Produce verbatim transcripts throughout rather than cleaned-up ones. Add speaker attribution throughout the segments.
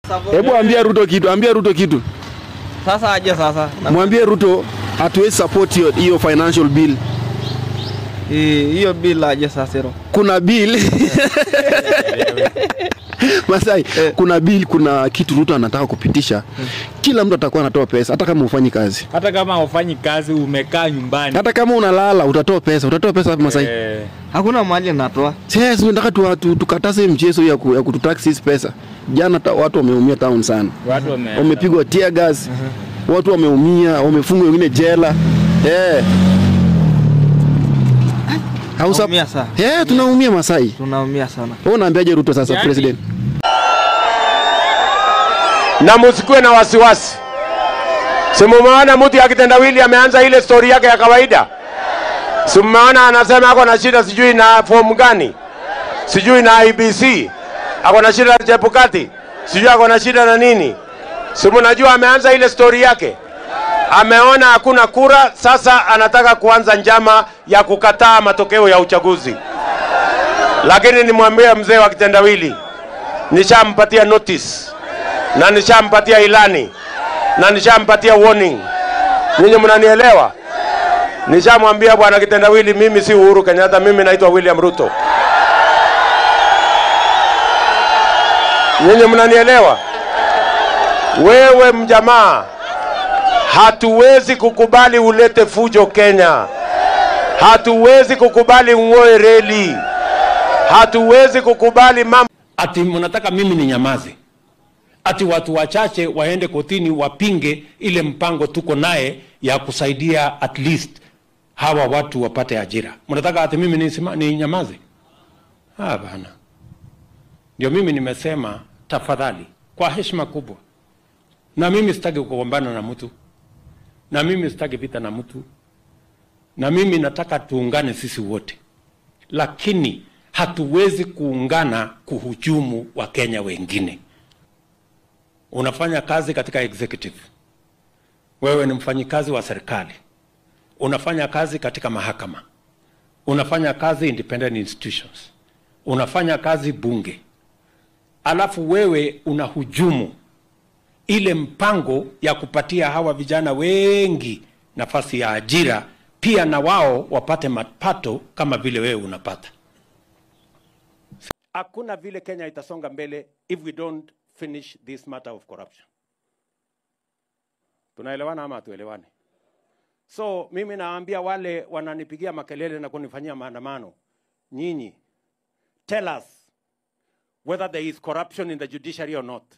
Speaker 1: Hebu ambia Ruto kitu, ambia Ruto kitu.
Speaker 2: Sasa aje sasa.
Speaker 1: Mwambie Ruto hatuwezi support hiyo hiyo financial bill.
Speaker 2: Hiyo bill aje sasa hilo.
Speaker 1: Kuna bill. Masai, eh. kuna bill, kuna kitu Ruto anataka kupitisha. Hmm. Kila mtu atakuwa anatoa pesa hata kama ufanyi kazi.
Speaker 3: Hata kama ufanyi kazi umekaa nyumbani.
Speaker 1: Hata kama unalala utatoa pesa. Utatoa pesa wapi Masai?
Speaker 2: Eh. Hakuna mahali natoa.
Speaker 1: Yes, tunataka tu, tu, tukataze mchezo ya, ku, ya kututax hizi pesa. Jana ta, watu wameumia town sana.
Speaker 3: Watu wame
Speaker 1: wamepigwa tear gas. Uh-huh. Watu wameumia, wamefungwa wengine jela. Eh. Hausa
Speaker 2: tunaumia sana.
Speaker 1: Eh, tunaumia Masai.
Speaker 2: Tunaumia sana.
Speaker 1: Wewe unaambiaje Ruto sasa yani, president?
Speaker 4: Na msikue na wasiwasi. Simumeona mtu akitendawili ameanza ile story yake ya kawaida. Simumeona anasema ako na shida sijui na form gani. Sijui na I B C. Ako na shida na Chebukati. Sijui ako na shida na nini. Simunajua ameanza ile story yake. Ameona hakuna kura, sasa anataka kuanza njama ya kukataa matokeo ya uchaguzi. Lakini nimwambia mzee wa kitendawili, nishampatia notice, na nishampatia ilani, na nishampatia warning. Ninyi mnanielewa? Nishamwambia bwana kitendawili, mimi si Uhuru Kenyatta, mimi naitwa William Ruto. Ninyi mnanielewa? Wewe mjamaa, hatuwezi kukubali ulete fujo Kenya. Hatuwezi kukubali ngoe reli. Hatuwezi kukubali mambo.
Speaker 5: Ati mnataka mimi ni nyamaze. Ati watu wachache waende kotini wapinge ile mpango tuko naye ya kusaidia at least hawa watu wapate ajira. Mnataka ati mimi ni, ni nyamaze? Ah bana. Ndio mimi nimesema tafadhali kwa heshima kubwa. Na mimi sitaki kugombana na mtu. Na mimi sitaki vita na mtu. Na mimi nataka tuungane sisi wote. Lakini hatuwezi kuungana kuhujumu wa Kenya wengine. Unafanya kazi katika executive. Wewe ni mfanyikazi wa serikali. Unafanya kazi katika mahakama. Unafanya kazi independent institutions. Unafanya kazi bunge. Alafu wewe unahujumu ile mpango ya kupatia hawa vijana wengi nafasi ya ajira, pia na wao wapate mapato kama vile wewe unapata. Hakuna vile Kenya itasonga mbele if we don't finish this matter of corruption. Tunaelewana ama tuelewane? So mimi naambia wale wananipigia makelele na kunifanyia maandamano, nyinyi, tell us whether there is corruption in the judiciary or not.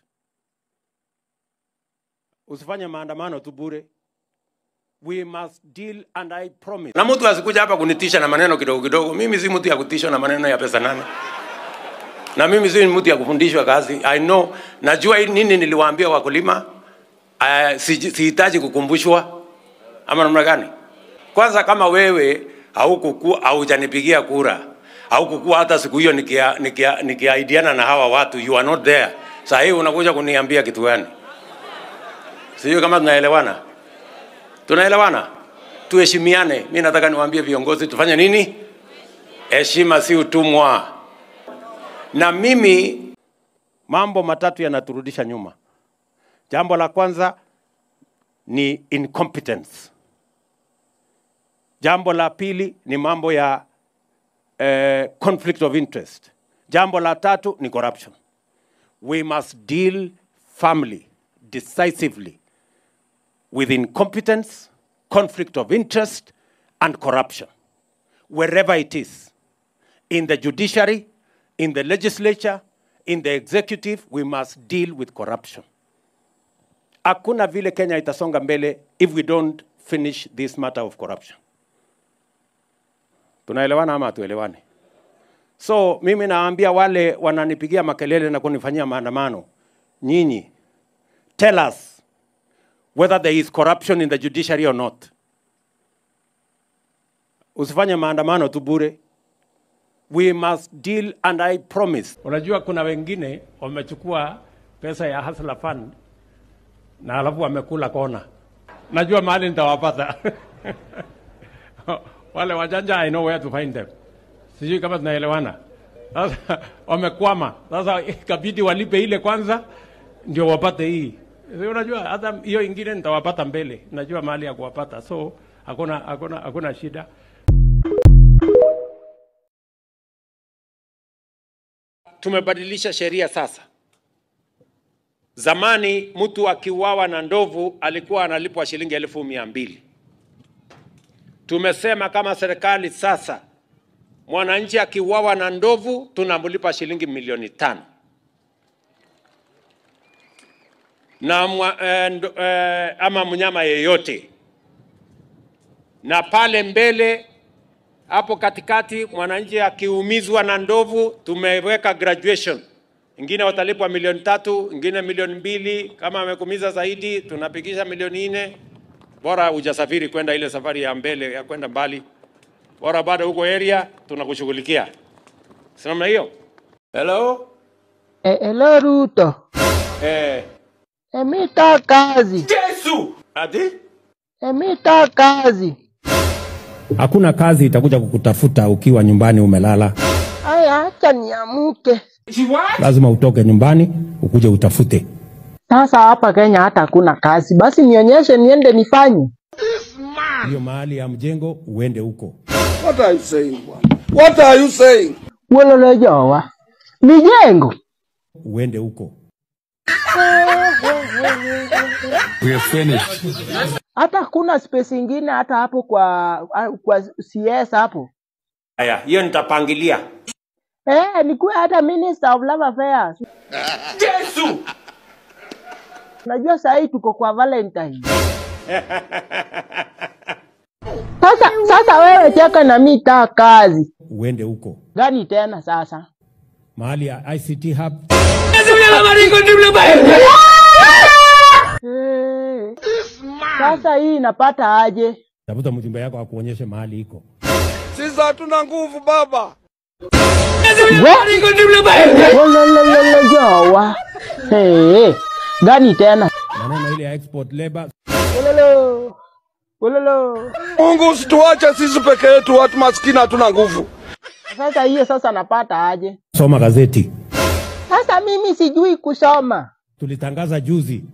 Speaker 5: Usifanye maandamano tu bure. We must deal and I promise. Na mtu asikuja hapa kunitisha na maneno kidogo kidogo. Mimi si mtu ya kutishwa na maneno ya pesa nane. Na mimi si mtu ya kufundishwa kazi. I know. Najua nini niliwaambia wakulima. Uh, sihitaji si kukumbushwa. Ama namna gani? Kwanza kama wewe haukuku haujanipigia kura, haukukuwa hata siku hiyo nikia nikia nikiaidiana na hawa watu, you are not there. Sasa hivi unakuja kuniambia kitu gani? Sio kama tunaelewana. Tunaelewana? Tuheshimiane. Mimi nataka niwaambie viongozi tufanye nini? Heshima si utumwa. Na mimi mambo matatu yanaturudisha nyuma. Jambo la kwanza ni incompetence. Jambo la pili ni mambo ya uh, conflict of interest. Jambo la tatu ni corruption. We must deal firmly, decisively with incompetence, conflict of interest, and corruption. Wherever it is, in the judiciary, in the legislature, in the executive, we must deal with corruption. Hakuna vile Kenya itasonga mbele if we don't finish this matter of corruption. Tunaelewana ama tuelewane? So mimi naambia wale wananipigia makelele na kunifanyia maandamano, nyinyi, tell us whether there is corruption in the judiciary or not. Usifanye maandamano tu bure. We must deal and I promise. Unajua kuna wengine wamechukua pesa ya Hustler Fund na alafu wamekula kona. Najua mahali nitawapata. Wale wajanja, I know where to find them. Sijui kama tunaelewana. Sasa wamekwama. Sasa ikabidi walipe ile kwanza ndio wapate hii. Unajua hata hiyo ingine nitawapata mbele. Najua mahali ya kuwapata. So hakuna hakuna hakuna shida. Tumebadilisha sheria sasa. Zamani mtu akiuawa na ndovu alikuwa analipwa shilingi elfu mia mbili. Tumesema kama serikali sasa, mwananchi akiuawa na ndovu tunamlipa shilingi milioni tano. Na mwa, eh, eh, ama mnyama yeyote. Na pale mbele hapo katikati mwananchi akiumizwa na ndovu tumeweka graduation. Ingine watalipwa milioni tatu, ingine milioni mbili, kama amekumiza zaidi tunapigisha milioni nne. Bora hujasafiri kwenda ile safari ya mbele ya kwenda mbali. Bora bado huko area tunakushughulikia. Sema hiyo. Hello?
Speaker 6: Eh, hello Ruto.
Speaker 5: Eh.
Speaker 6: Emita kazi.
Speaker 5: Yesu. Ati?
Speaker 6: Emita kazi.
Speaker 5: Hakuna kazi itakuja kukutafuta ukiwa nyumbani umelala.
Speaker 6: Aya, acha niamuke.
Speaker 5: Lazima utoke nyumbani ukuje utafute.
Speaker 6: Sasa hapa Kenya hata hakuna kazi. Basi nionyeshe niende nifanye.
Speaker 5: Hiyo mahali ya mjengo uende huko.
Speaker 7: What are you saying, bwana? What are you saying?
Speaker 6: Wolole jowa. Mijengo.
Speaker 5: Uende huko.
Speaker 3: We are finished.
Speaker 6: Hata kuna space ingine hata hapo kwa kwa C S hapo.
Speaker 5: Haya, hiyo nitapangilia.
Speaker 6: Eh, nikuwe hata Minister of Love Affairs.
Speaker 5: Yesu.
Speaker 6: Unajua saa hii tuko kwa Valentine. Sasa sasa wewe cheka na mimi ta kazi.
Speaker 5: Uende huko.
Speaker 6: Gani tena sasa?
Speaker 5: Mahali ya I C T hub.
Speaker 6: Hey. Sasa hii napata aje?
Speaker 5: Tafuta mjumbe yako akuonyeshe mahali iko.
Speaker 7: Sisi hatuna nguvu baba.
Speaker 6: Wololololo jowa. Hey. Gani tena?
Speaker 5: Maneno ile ya export labor.
Speaker 6: Wololo. Wololo.
Speaker 7: Mungu usituache sisi peke yetu, watu maskini hatuna nguvu.
Speaker 6: Sasa hiyo sasa napata aje?
Speaker 5: Soma gazeti.
Speaker 6: Sasa mimi sijui kusoma.
Speaker 5: Tulitangaza juzi.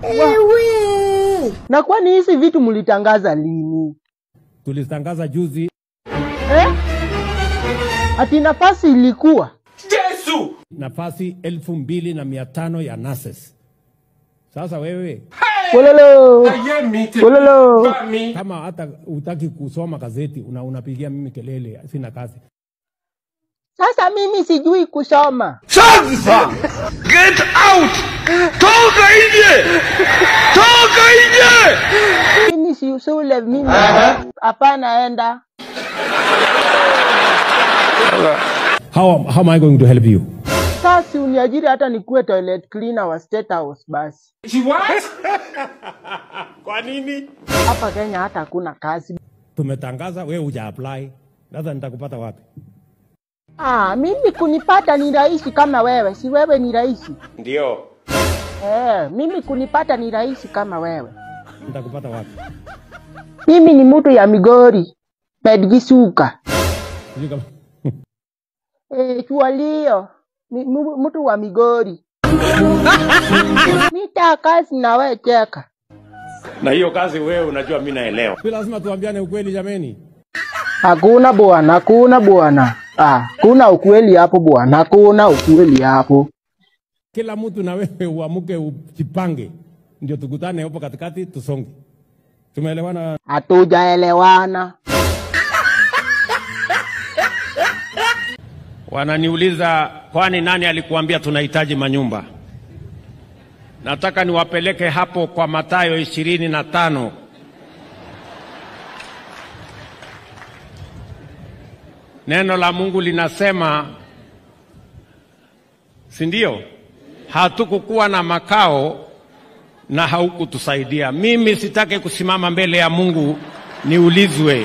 Speaker 6: Na kwani hizi vitu mlitangaza lini?
Speaker 5: Tulitangaza juzi.
Speaker 6: Eh? Ati nafasi ilikuwa?
Speaker 5: Yesu! Nafasi elfu mbili na mia tano ya nurses. Sasa wewe.
Speaker 6: Wololo. Wololo.
Speaker 5: Kama hata utaki kusoma gazeti una unapigia mimi kelele, sina kazi.
Speaker 6: Sasa mimi sijui kusoma.
Speaker 7: Sasa! Get out! Toka nje! Toka nje!
Speaker 6: Mimi si usule mimi. Hapana enda.
Speaker 5: How how am I going to help you?
Speaker 6: Sasa uniajiri hata nikuwe toilet cleaner wa State House basi.
Speaker 5: Kwa nini?
Speaker 6: Hapa Kenya hata hakuna kazi.
Speaker 5: Tumetangaza wewe uja apply. Sasa nitakupata wapi?
Speaker 6: Ah, mimi kunipata ni rahisi kama wewe. Si wewe ni rahisi?
Speaker 5: Ndio.
Speaker 6: Eh, mimi kunipata ni rahisi kama wewe.
Speaker 5: Nitakupata wapi?
Speaker 6: Mimi ni mtu ya Migori. Pedgisuka. Eh, chualio. Mtu wa Migori. Nita kazi na wewe cheka.
Speaker 5: Na hiyo kazi wewe unajua mimi naelewa. Si lazima tuambiane ukweli jameni.
Speaker 6: Hakuna bwana, hakuna bwana. Ah, kuna ukweli hapo bwana, hakuna ukweli hapo.
Speaker 5: Kila mtu na wewe uamuke ujipange. Ndio tukutane hapo katikati tusonge. Tumeelewana?
Speaker 6: Hatujaelewana.
Speaker 5: Wananiuliza kwani nani alikuambia tunahitaji manyumba? Nataka niwapeleke hapo kwa Mathayo ishirini na tano. Neno la Mungu linasema, si ndio? Hatukukuwa na makao na haukutusaidia. Mimi sitaki kusimama mbele ya Mungu niulizwe.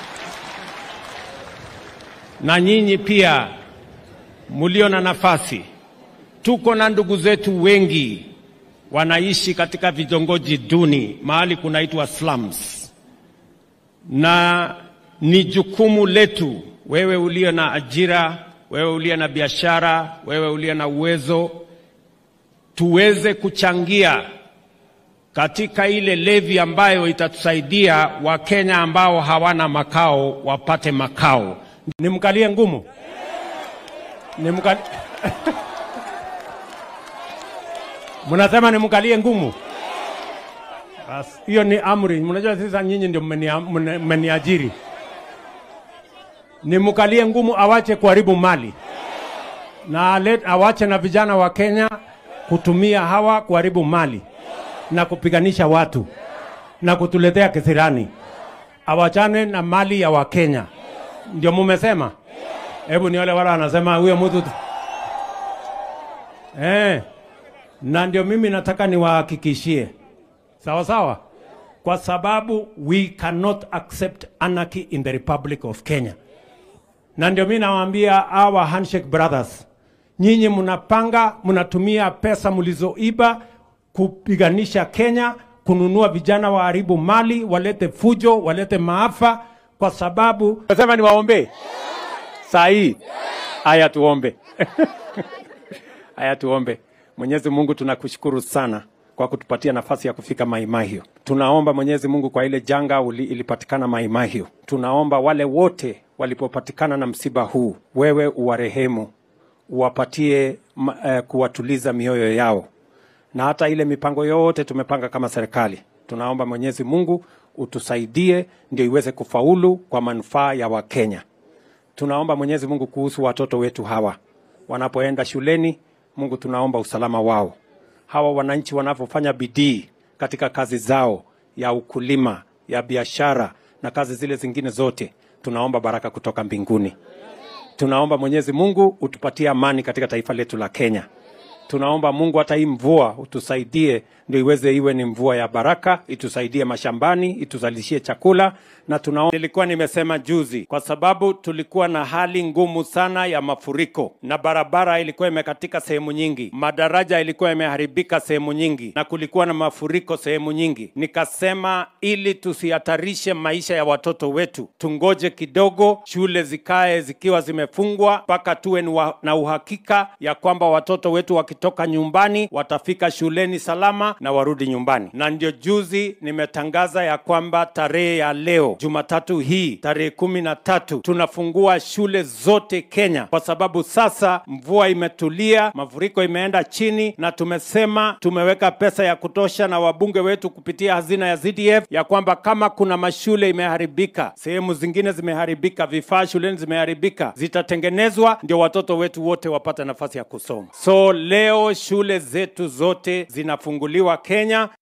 Speaker 5: Na nyinyi pia mulio na nafasi. Tuko na ndugu zetu wengi wanaishi katika vitongoji duni, mahali kunaitwa slums. Na ni jukumu letu, wewe ulio na ajira, wewe ulio na biashara, wewe ulio na uwezo, tuweze kuchangia katika ile levy ambayo itatusaidia Wakenya ambao hawana makao wapate makao. Nimkalie ngumu? Nimkalie Mnasema nimkalie ngumu? Bas, hiyo ni amri. Mnajua sasa nyinyi ndio mmeniajiri. Nimkalie ngumu awache kuharibu mali. Na let, awache na vijana wa Kenya kutumia hawa kuharibu mali na kupiganisha watu na kutuletea kisirani. Awachane na mali ya Wakenya. Ndio mumesema? Hebu ni wale wala anasema huyo mtu eh, na ndio mimi nataka niwahakikishie. Sawa sawa? Kwa sababu we cannot accept anarchy in the Republic of Kenya. Na ndio mimi nawaambia our handshake brothers, nyinyi mnapanga, mnatumia pesa mlizoiba kupiganisha Kenya, kununua vijana waharibu mali, walete fujo, walete maafa, kwa sababu nasema ni waombe. Saa hii haya tuombe. Haya tuombe. Mwenyezi Mungu, tunakushukuru sana kwa kutupatia nafasi ya kufika Mai Mahiu. Tunaomba Mwenyezi Mungu kwa ile janga uli, ilipatikana Mai Mahiu. Tunaomba wale wote walipopatikana na msiba huu, wewe uwarehemu, uwapatie uh, kuwatuliza mioyo yao. Na hata ile mipango yote tumepanga kama serikali, tunaomba Mwenyezi Mungu utusaidie ndio iweze kufaulu kwa manufaa ya Wakenya. Tunaomba Mwenyezi Mungu kuhusu watoto wetu hawa wanapoenda shuleni. Mungu, tunaomba usalama wao. Hawa wananchi wanapofanya bidii katika kazi zao ya ukulima, ya biashara na kazi zile zingine zote, tunaomba baraka kutoka mbinguni. Tunaomba Mwenyezi Mungu utupatie amani katika taifa letu la Kenya. Tunaomba Mungu hata hii mvua utusaidie ndio iweze iwe ni mvua ya baraka, itusaidie mashambani, ituzalishie chakula. Na tunaomba, nilikuwa nimesema juzi, kwa sababu tulikuwa na hali ngumu sana ya mafuriko na barabara ilikuwa imekatika sehemu nyingi, madaraja ilikuwa imeharibika sehemu nyingi, na kulikuwa na mafuriko sehemu nyingi. Nikasema ili tusihatarishe maisha ya watoto wetu, tungoje kidogo, shule zikae zikiwa zimefungwa mpaka tuwe na uhakika ya kwamba watoto wetu wakitoka nyumbani watafika shuleni salama na warudi nyumbani. Na ndio juzi nimetangaza ya kwamba tarehe ya leo, Jumatatu hii, tarehe kumi na tatu, tunafungua shule zote Kenya, kwa sababu sasa mvua imetulia, mafuriko imeenda chini, na tumesema tumeweka pesa ya kutosha na wabunge wetu kupitia hazina ya Z D F ya kwamba kama kuna mashule imeharibika, sehemu zingine zimeharibika, vifaa shuleni zimeharibika, zitatengenezwa ndio watoto wetu wote wapate nafasi ya kusoma. So leo shule zetu zote zinafunguliwa Kenya.